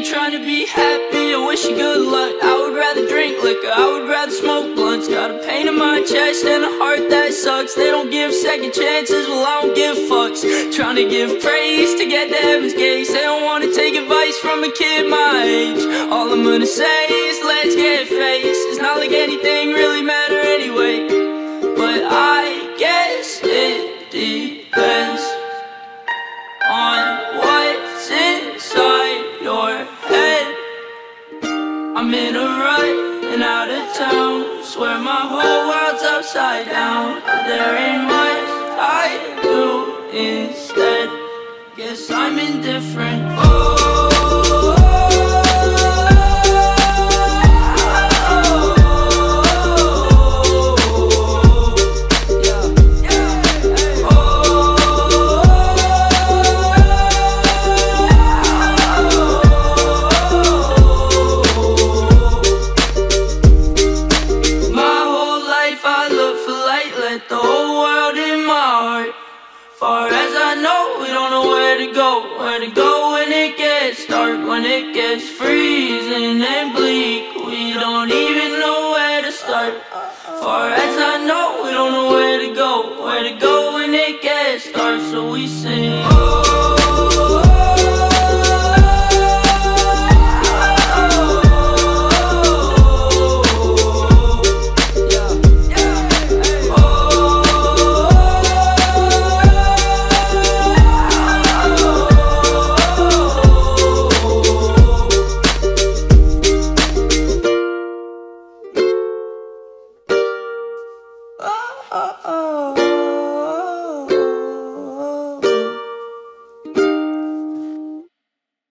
trying to be happy, I wish you good luck. I would rather drink liquor, I would rather smoke blunts. Got a pain in my chest and a heart that sucks. They don't give second chances, well I don't give fucks. Trying to give praise to get to heaven's gates. They don't want to take advice from a kid my age. All I'm gonna say is let's get faced. It's not like anything really matter anyway, but I guess it depends on what's inside your head. I'm in a rut and out of town, swear my whole world's upside down, but there ain't much I do instead. Guess I'm indifferent. The whole world in my heart. Far as I know, we don't know where to go. Where to go when it gets dark, when it gets freezing and bleak. We don't even know where to start. Far as I know, we don't know where to go. Where to go when it gets dark, so we sing.